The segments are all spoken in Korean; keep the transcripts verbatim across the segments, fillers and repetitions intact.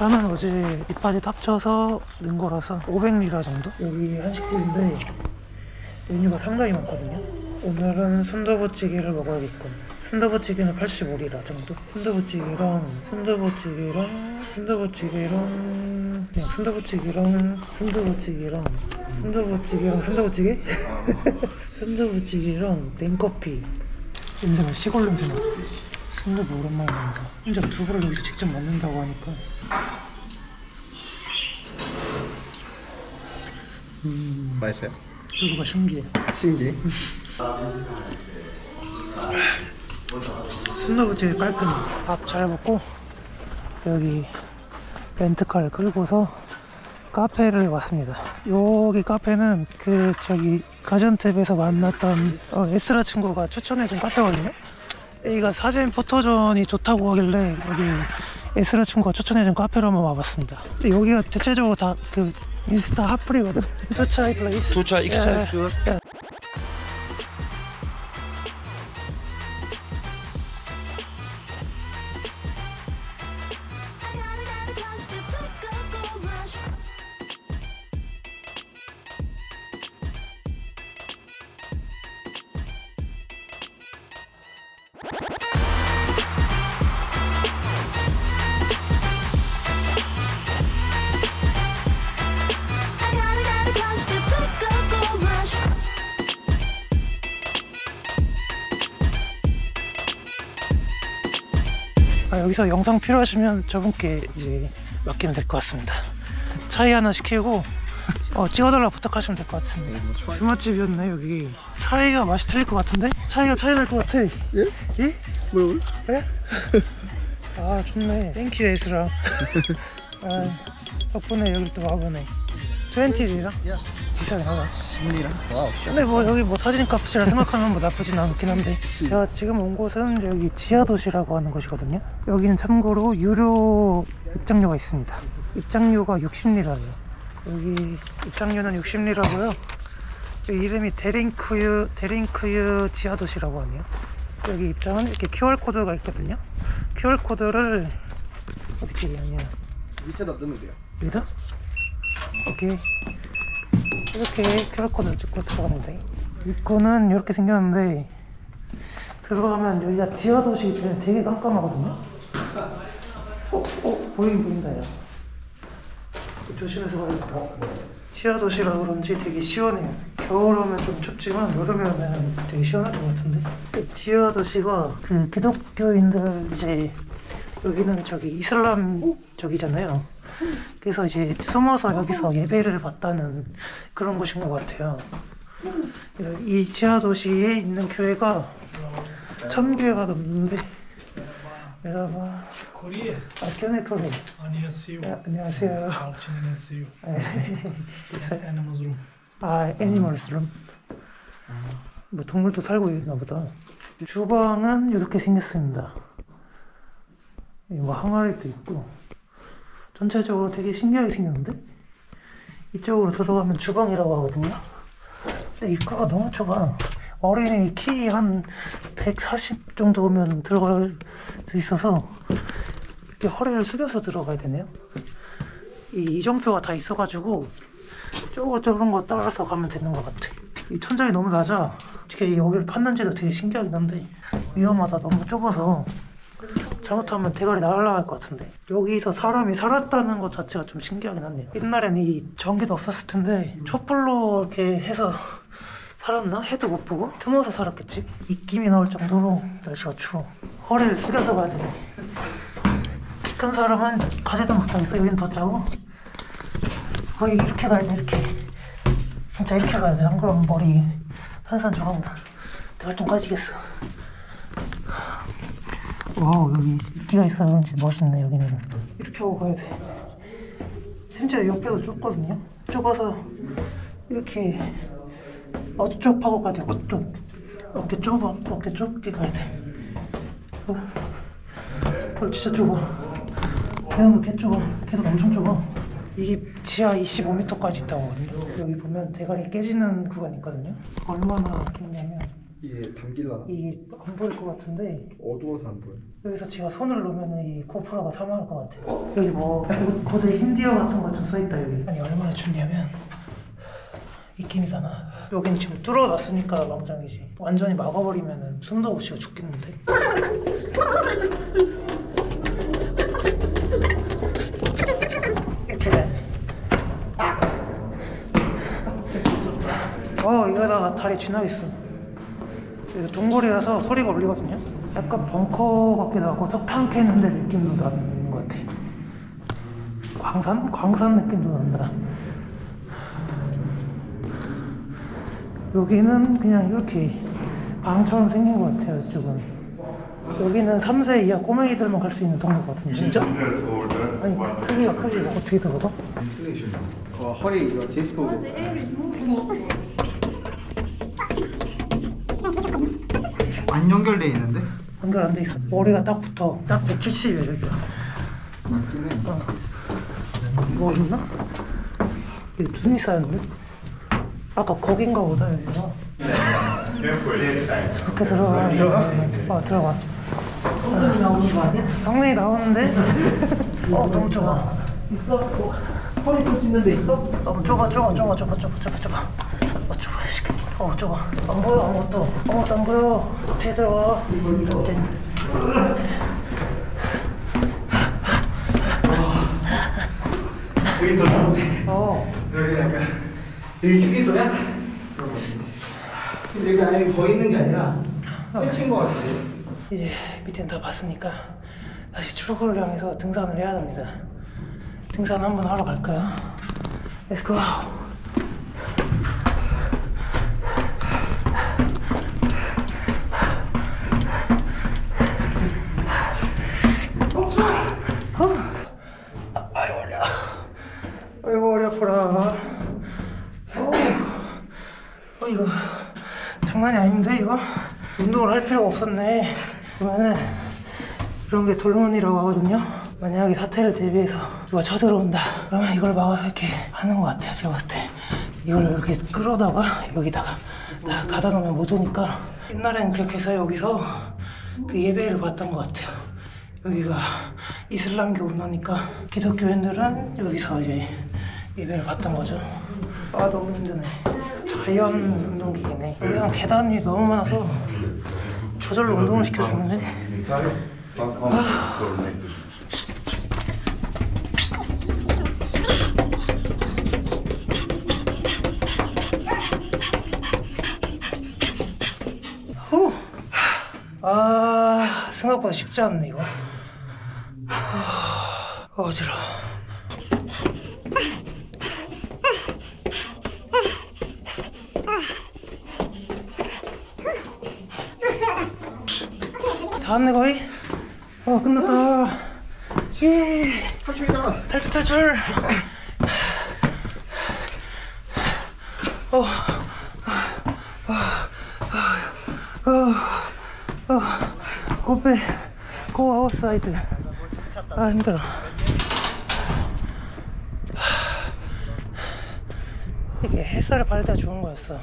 차는 어제 디파짓 합쳐서 넣은 거라서 오백 리라 정도? 여기 한식집인데 메뉴가 상당히 많거든요. 오늘은 순두부찌개를 먹어야겠군. 순두부찌개는 팔십오 리라 정도? 순두부찌개랑 순두부찌개랑 순두부찌개랑 그냥 순두부찌개랑 순두부찌개랑 순두부찌개랑 순두부찌개? 순두부찌개랑 냉커피. 냄새가 시골 냄새나. 순두부 오랜만에 먹는다. 혼자 두부를 여기서 직접 만든다고 하니까 음... 맛있어요? 두부가 신기해. 신기해? 순두부찌개 깔끔해. 밥 잘 먹고 여기 렌트카를 끌고서 카페를 왔습니다. 여기 카페는 그 저기 가전탭에서 만났던 어, 에스라 친구가 추천해준 카페거든요. 여기가 사진 포토존이 좋다고 하길래 여기 에스라 친구가 추천해준 카페로 한번 와봤습니다. 근데 여기가 대체적으로 다 그 인스타 핫플이거든. 투차이 플레이스. 투차이 플레이스. 아, 여기서 영상 필요하시면 저분께 이제 맡기면 될 것 같습니다. 차이 하나 시키고 어, 찍어달라고 부탁하시면 될 것 같습니다. 주맛집이었네 여기. 차이가 맛이 틀릴 것 같은데? 차이가 차이 날 것 같아. 예? 예? 뭐라고요? 예? 아 좋네. 땡큐 에스라. 아, 덕분에 여기 또 와보네. 이십 리라? 비싸긴 하다. 십 리라? 와우. 근데 뭐 여기 뭐 사진값이라 생각하면 뭐 나쁘진 않긴 한데 제가 지금 온 곳은 여기 지하도시라고 하는 곳이거든요. 여기는 참고로 유료 입장료가 있습니다. 입장료가 육십 리라예요 여기 입장료는 육십 리라고요 이름이 데링크유 데링크유 지하도시라고 하네요. 여기 입장은 이렇게 큐알코드가 있거든요. 큐알코드를 어떻게 하냐, 밑에다 넣으면 돼요. 여기다? 오케이. 이렇게 큐알코드를 찍고 들어가면 돼. 입구는 이렇게 생겼는데 들어가면 여기가 지하도시이기 때문에 되게 깜깜하거든요. 어? 어? 보이긴 보인다 야. 조심해서 가야겠다. 지하도시라 그런지 되게 시원해요. 겨울 오면 좀 춥지만 여름에 오면 되게 시원할 것 같은데. 지하도시가 그 기독교인들 이제 여기는 저기 이슬람 저기잖아요. 그래서 이제 숨어서 여기서 예배를 받다는 그런 곳인 것 같아요. 이 지하도시에 있는 교회가 천 개가 넘는데. 여러분 Korea. 아, 교회 코리아. 안녕하세요. 네, 안녕하세요. 잘 지내셨어요? 애니멀스 룸. 아, 애니멀스 룸. 뭐 동물도 살고 있나 보다. 주방은 이렇게 생겼습니다. 뭐 항아리도 있고 전체적으로 되게 신기하게 생겼는데? 이쪽으로 들어가면 주방이라고 하거든요. 근데 입구가 너무 좁아. 어린이 키 한 백사십 정도 오면 들어갈 수 있어서 이렇게 허리를 숙여서 들어가야 되네요. 이 이정표가 다 있어가지고 저거 저런 거 따라서 가면 되는 것 같아. 이 천장이 너무 낮아. 어떻게 여기를 팠는지도 되게 신기하긴 한데 위험하다. 너무 좁아서 잘못하면 대가리 날아갈 것 같은데. 여기서 사람이 살았다는 것 자체가 좀 신기하긴 하네요. 옛날엔 이 전기도 없었을 텐데 촛불로 이렇게 해서 살았나? 해도 못 보고 틈어서 살았겠지? 입김이 나올 정도로 날씨가 추워. 허리를 숙여서 가야 되네. 키 큰 사람은 가지도 못하겠어. 여긴 더 짜고 거의 이렇게 가야 돼. 이렇게 진짜 이렇게 가야 돼. 안 그러면 머리 산산조각나. 내가 좀 까지겠어. 와우, 여기 입기가 있어서 그런지 멋있네. 여기는 이렇게 하고 가야 돼. 심지어 옆에도 좁거든요. 좁아서 이렇게 어쪽 하고 가야 돼. 어쪽 어깨 좁아. 어깨 좁게 가야 돼. 어, 어 진짜 좁아. 걔는 개 좁아. 걔도 엄청 좁아. 이게 지하 이십오 미터까지 있다고 하거든요. 여기 보면 대가리 깨지는 구간이 있거든요. 얼마나 깊냐면 이게 담길라나? 이게 안 보일 것 같은데 어두워서 안 보여. 여기서 제가 손을 놓으면 이 고프로가 사망할 것 같아요. 여기 뭐 고대 힌디어 같은 거 좀 써있다 여기. 아니 얼마나 춥냐면 입김이잖아. 여긴 지금 뚫어놨으니까 망정이지. 완전히 막아버리면 숨도 못 쉬고 죽겠는데. 이렇게 해야 돼. 어 이거다가 다리 쥐나겠어. 이거 동굴이라서 소리가 울리거든요. 약간 벙커 같기도 하고 석탄 캐는데 느낌도 나는 것 같아. 광산? 광산 느낌도 난다. 여기는 그냥 이렇게 방처럼 생긴 것 같아요. 이쪽은. 여기는 삼 세 이하 꼬맹이들만 갈 수 있는 동굴 같은데. 진짜? 아니 크기가 크기가 어떻게 들어가? 어, 허리 이거 디스코. 안 연결돼 있는데? 연결 안 돼 있어. 머리가 딱 붙어. 딱 백칠십이야 여기가. 맞긴 해. 어. 뭐 있나? 여기 눈이 쌓였는데? 아까 거긴가 보다 여기가. 그렇게 들어가. 어 들어가. 쌍둥이 나오는 거 아니야? 쌍둥이 나오는데? 어 너무 좁아. 있어? 어. 허리 들 수 있는 데 있어? 너무 좁아 좁아 좁아 좁아 좁아 좁아 좁아. 어 좁아 시끄러. 어 좁아. 안 보여 아무것도. 아무것도 안 보여. 어떻게 들어가? 이렇게. 여기 더 좋은데. 어. 여기 약간 여기 휴게소야? 근데 여기 아예 더 있는 게 아니라 끝인 것 같은데. 이제 밑에는 다 봤으니까 다시 출구를 향해서 등산을 해야 됩니다. 등산 한번 하러 갈까요? Let's go! 아이고 어려. 아이고 어려 아프라. 어, 어 이거 장난이 아닌데 이거? 운동을 할 필요가 없었네. 그러면은 이런 게 돌문이라고 하거든요. 만약에 사태를 대비해서 누가 쳐들어온다 그러면 이걸 막아서 이렇게 하는 것 같아요. 제가 봤을 때 이걸 이렇게 끌어다가 여기다가 다 닫아놓으면 못 오니까 옛날에는 그렇게 해서 여기서 그 예배를 봤던 것 같아요. 여기가 이슬람교 문화니까 기독교인들은 여기서 이제 예배를 봤던 거죠. 아 너무 힘드네. 자연 운동기계네. 여기랑 계단이 너무 많아서 저절로 운동을 시켜주는데. 아. 후. 아 생각보다 쉽지 않네 이거. 아, 어지러워. 다 왔네 거의? 어 끝났다. 예. 탈출이다. 탈출 탈출. 어. 어. 어. 어. 고배. 고 아웃사이드. 아 힘들어. 이게 햇살을 받을 때가 좋은 거였어.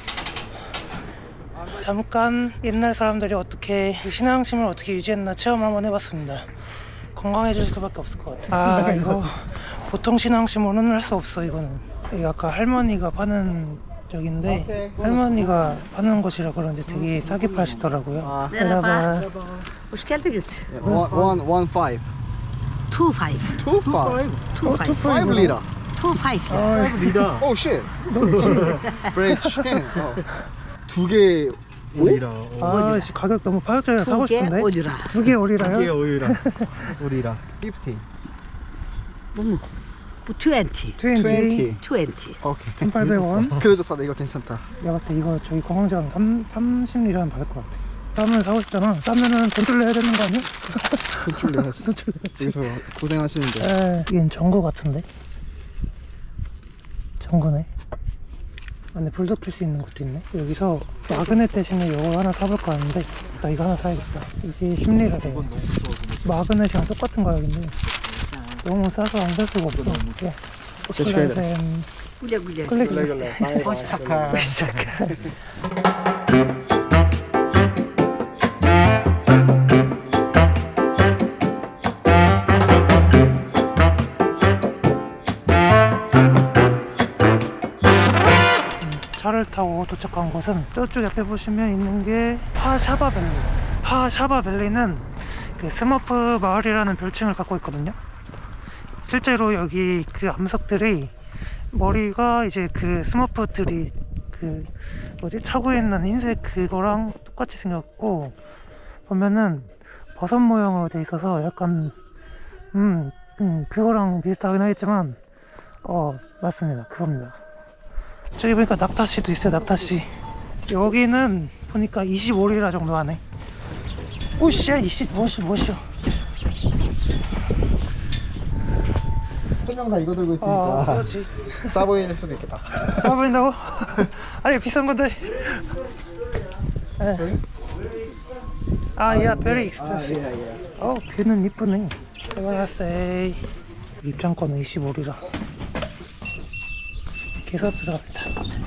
잠깐 옛날 사람들이 어떻게 신앙심을 어떻게 유지했나 체험 한번 해봤습니다. 건강해질 수밖에 없을 것 같아. 아 이거 보통 신앙심으로는 할 수 없어. 이거는 이게 아까 할머니가 파는 저긴데 할머니가 파는 곳이라 그런지 되게 싸게 파시더라고요. 그러다가 Hoş geldiniz. One, one, one five. Two five. Two five. Two five. Five lira. Two five. lira. Oh shit. Great shit. 두개 오리라. 아 씨, 가격 너무 파격적이라 사고 두개 싶은데 오리라. 두 개 오리라요? 이게 오리라. 오리라. 십오. 뭐 twenty. 이십 twenty. twenty. 오케이. 천팔백 원. 그래도 사다 이거 괜찮다. 내가 봤을 때 이거 저기 관광지가 삼십 리라는 받을 것 같아. 쌈을 사고 싶잖아. 싸면은 돈줄 내야 되는 거 아니야? 돈줄 내야지. 돈줄 내야지. 여기서 고생하시는데. 에, 이건 전구 같은데? 전구네. 안에 불도 켤 수 있는 것도 있네. 여기서 마그넷 대신에 이거 하나 사볼까 하는데 나 이거 하나 사야겠다. 이게 십 리라래. 마그넷이랑 똑같은 가격인데 너무 싸서 안 살 수가 없어. 예. 플레센 Güle güle. 클릭 글래 글래. 바이 바이. 시작하. 타고 도착한 곳은 저쪽 옆에 보시면 있는 게 파샤바밸리. 파샤바밸리는 그 스머프 마을이라는 별칭을 갖고 있거든요. 실제로 여기 그 암석들이 머리가 이제 그 스머프들이 그 뭐지 차고에 있는 흰색 그거랑 똑같이 생겼고, 보면은 버섯 모양으로 돼 있어서 약간 음, 음 그거랑 비슷하긴 하겠지만 어 맞습니다. 그겁니다. 저기 보니까 낙타씨도 있어요. 낙타씨. 여기는 보니까 이십오 리라 정도 하네. 오씨야 이씨 뭐시 뭐시야. 설명서 이거 들고 있으니까 아 그렇지. 싸 보일 수도 있겠다. 싸 보인다고? 아니 비싼 건데. 네. 아, yeah, very expensive. 어, 뷰는 이쁘네. 해바라세이. 입장권은 이십오 리라. 계속 들어갑니다.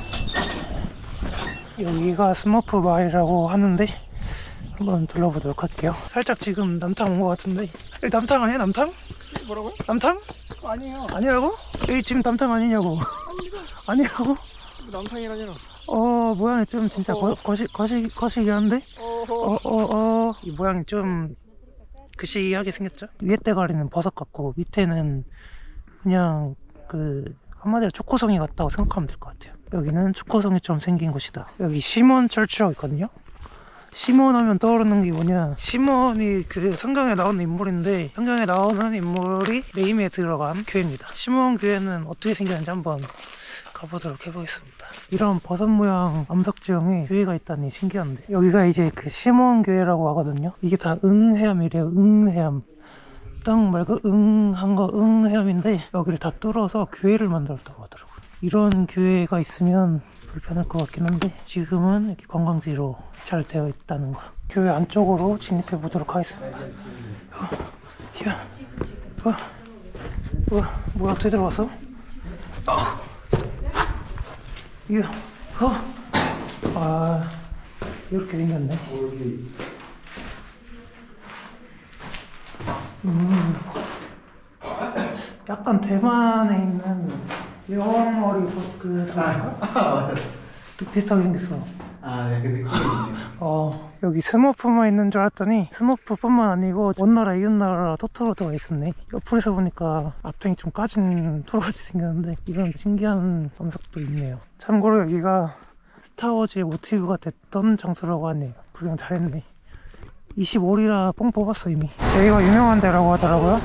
여기가 스머프 마을이라고 하는데 한번 둘러보도록 할게요. 살짝 지금 남탕 온 것 같은데. 여기 남탕 아니야? 남탕? 뭐라고요? 남탕? 아니에요. 아니라고? 여기 지금 남탕 아니냐고. 아니라고? 남탕이라니라. 어, 모양이 좀 진짜 거, 거시, 거시, 거시기한데? 어, 어, 어. 이 모양이 좀 그시하게 생겼죠? 위에 대가리는 버섯 같고 밑에는 그냥 그 한마디로 초코송이 같다고 생각하면 될 것 같아요. 여기는 초코송이처럼 생긴 곳이다. 여기 시몬 철치라고 있거든요. 시몬 하면 떠오르는 게 뭐냐, 시몬이 그 성경에 나오는 인물인데 성경에 나오는 인물이 네임에 들어간 교회입니다. 시몬 교회는 어떻게 생겼는지 한번 가보도록 해보겠습니다. 이런 버섯 모양 암석지형에 교회가 있다니 신기한데, 여기가 이제 그 시몬 교회라고 하거든요. 이게 다 응해암이래요. 응해암. 땅 말고 응한 거 응해암인데 여기를 다 뚫어서 교회를 만들었다고 하더라고요. 이런 교회가 있으면 불편할 것 같긴 한데 지금은 이렇게 관광지로 잘 되어 있다는 거. 교회 안쪽으로 진입해 보도록 하겠습니다. 어, 야, 어, 어, 뭐야 어떻게 들어왔어? 어. 이야, 어, 아, 이렇게 생겼네. 음, 약간 대만에 있는 여왕머리 그 아, 아 맞다. 또 비슷하게 생겼어. 아, 네, 그 느낌이 있네요. 어, 여기 스머프만 있는 줄 알았더니 스머프뿐만 아니고 원나라 이웃나라 토토로도가 있었네. 옆에서 보니까 앞장이 좀 까진 토로같이 생겼는데 이런 신기한 암석도 있네요. 참고로 여기가 스타워즈의 모티브가 됐던 장소라고 하네요. 구경 잘했네. 이십오 리라 뽕 뽑았어 이미. 여기가 유명한 데라고 하더라고요.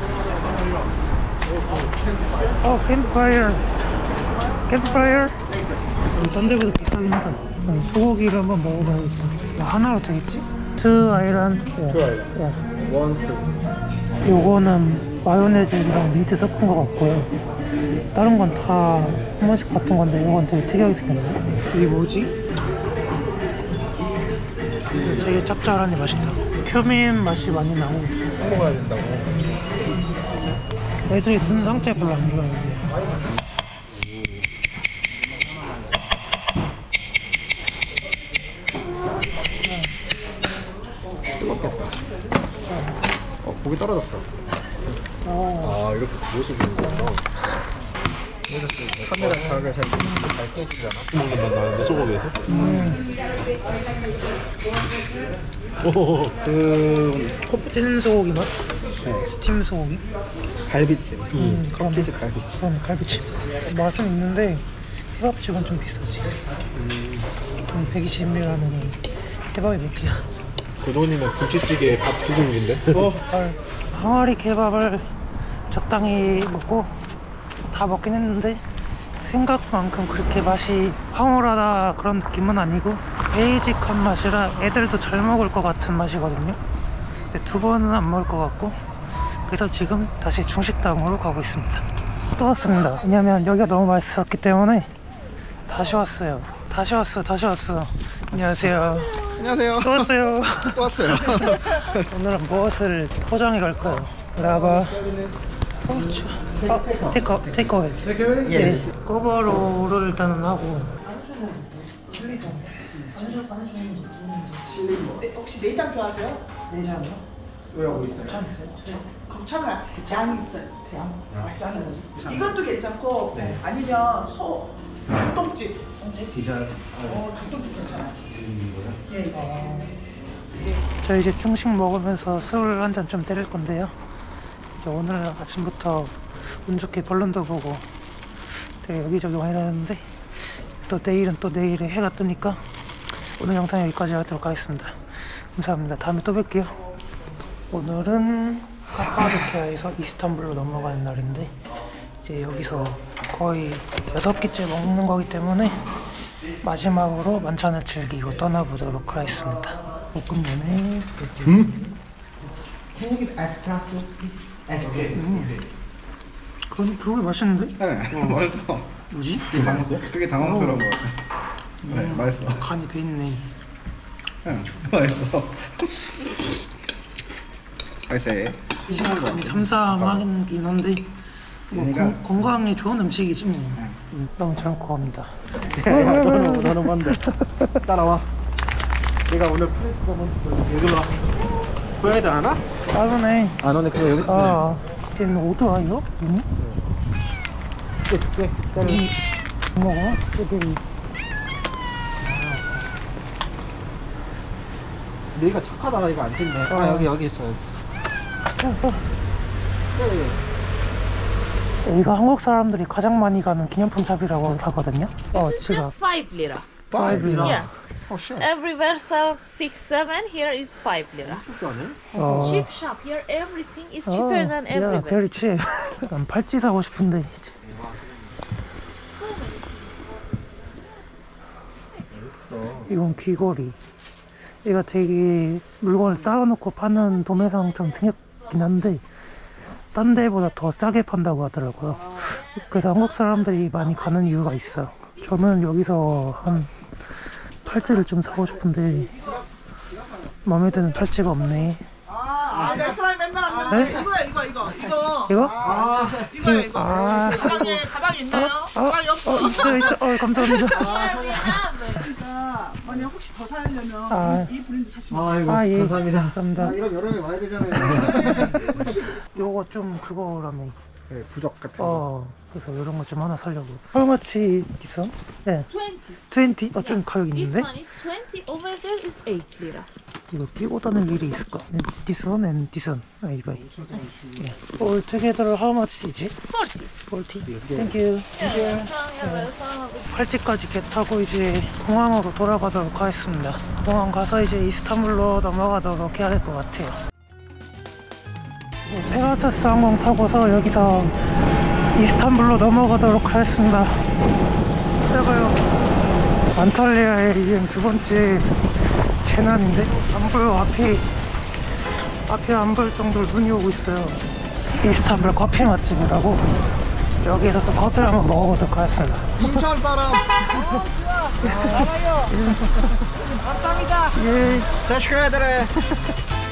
어, 캠프파이어. 캠프파이어. 딴 데보다 비싸긴 하다. 소고기를 한번 먹어봐야겠다. 뭐 하나로 되겠지? 투 아이란. 투 아이란. 원스. 요거는 마요네즈랑 민트 섞은 거 같고요. 다른 건 다 한 번씩 봤던 건데 요건 되게 특이하게 생겼네. 이게 뭐지? 되게 짭짤하니 맛있다. 큐민 맛이 많이 나고. 먹어야 된다고. 애들이 든 상태에 별로 안 좋아요. 뜨겁겠다. 어, 고기 떨어졌어. 어. 아, 이렇게 모여서 주는 거구나. 카메라 자극을 잘, 잘 깨지잖아. 구멍 만 나는데 소고기에서? 음. 오, 그 찐 소고기 맛? 네. 스팀 소고기? 갈비찜. 음, 그런 터키식 갈비찜. 그런 갈비찜. 맛은 있는데 케밥집은 좀 비싸지. 음. 음, 백이십 리라는 케밥이 몇 개야? 그 돈이면 김치찌개에 밥 두 공기인데? 어, 헐. 항아리 케밥을 적당히 먹고 다 먹긴 했는데 생각만큼 그렇게 맛이 황홀하다 그런 느낌은 아니고 베이직한 맛이라 애들도 잘 먹을 것 같은 맛이거든요. 근데 두 번은 안 먹을 것 같고, 그래서 지금 다시 중식당으로 가고 있습니다. 또 왔습니다. 왜냐면 여기가 너무 맛있었기 때문에 다시 왔어요. 다시 왔어 다시 왔어. 안녕하세요. 안녕하세요. 또 왔어요. 또 왔어요. 오늘은 무엇을 포장해 갈까요? 라바 후추 어, 테이크 테이크어웨이. 예. 꼬바로우를 일단은 하고. 네, 혹시 내장 좋아하세요? 내장이요? 왜 하고 있어요? 참 있어요. 곱창은 양이 있어요. 대양. 맛있어요. 이것도 괜찮고 네. 아니면 소 닭똥집. 디저트. 어, 닭똥집 괜찮아요. 예. 어. 저 이제 중식 먹으면서 술 한 잔 좀 때릴 건데요. 이제 오늘 아침부터 운 좋게 벌룬도 보고 되게 여기저기 많이 다녔는데 또 내일은 또 내일에 해가 뜨니까 오늘 영상 여기까지 하도록 하겠습니다. 감사합니다. 다음에 또 뵐게요. 오늘은 카파도키아에서 이스탄불로 넘어가는 날인데 이제 여기서 거의 여섯 끼째 먹는 거기 때문에 마지막으로 만찬을 즐기고 떠나보도록 하겠습니다. 볶음면에 음? Can you give extra sauce, please? Extra. 그건 그게 맛있는데? 네, 맛있어. 뭐지? 되게 당황스러운 것 같아. 네, 맛있어. 간이 배있네. 응, 맛있어. 맛있어. 간이 삼삼하긴 한데 뭐 얘네가- 건, 건강에 좋은 음식이지 뭐. 음, 너무 잘 먹고 갑니다. 너는 너는 뭔데? 따라와. 내가 오늘 프레스 한번 여기 와. 고양이들 안 와? 따르네. 아 너네 그냥 여기 있어. 아, 얘는 오드야 이거? 이미? 네, 네, 따라. 못 먹어? 애들이. 네가 착하다가 이거 안 찍네. 어. 아 여기 여기 있어. 어, 어. 여기가 한국 사람들이 가장 많이 가는 기념품 샵이라고 하거든요. 어, It's 지갑. just five lira. 파이브 리라. Yeah. Oh shit. Everywhere sells six, seven. Here is five lira. 비싸네. 어. Cheap shop. Here everything is cheaper than 야, everywhere. 별이 치. 난 팔찌 사고 싶은데. 이제. 이건 귀걸이. 얘가 되게 물건을 쌓아놓고 파는 도매상처럼 생겼긴 한데 딴 데보다 더 싸게 판다고 하더라고요. 그래서 한국 사람들이 많이 가는 이유가 있어요. 저는 여기서 한 팔찌를 좀 사고 싶은데 마음에 드는 팔찌가 없네. 아, 내 사람이 맨날 안 네? 되는데 이거야 이거 이거 이거. 이거? 아, 이거야 이거. 아. 가방에 가방 있나요? 가방이 없어. 어, 있어, 있어. 어, 감사합니다. 그러니까 만약 혹시 더 사려면 아. 이 브랜드 사시면 아이고 아, 예. 감사합니다. 감사합니다. 아, 이런 여름에 와야 되잖아요. 요거 좀 그거라며. 네, 부적 같은 거. 어, 그래서 이런 거 좀 하나 사려고. How much 있어? 네. twenty. 이십? 어, 좀 가격 This 있는데? one is twenty. Over there is eight lira. 이거 끼고 다닐 일이 있을까? This one and this one. 아, 이거. 예. All together how much 이지? Forty. forty? Thank you. Yeah, welcome. You're welcome. 팔찌까지 개 타고 이제 공항으로 돌아가도록 하겠습니다. 공항 가서 이제 이스탄불로 넘어가도록 해야 될 것 같아요. 페가서스 항공 타고서 여기서 이스탄불로 넘어가도록 하겠습니다. 제가요 안탈리아에 이제 두 번째 재난인데 안 보여. 앞이 앞이 안 보일 정도로 눈이 오고 있어요. 이스탄불 커피 맛집이라고 여기에서 또 커피를 한번 먹어보도록 하겠습니다. 인천 사람. 알아요. 감사합니다. 예. Teşekkür ederim.